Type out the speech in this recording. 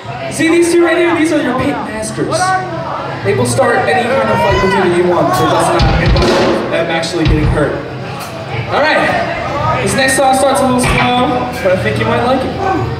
See these two right here? These are your pit masters. They will start any kind of fight with you that you want, so that's not involve them actually getting hurt. Alright, this next song starts a little slow, but I think you might like it.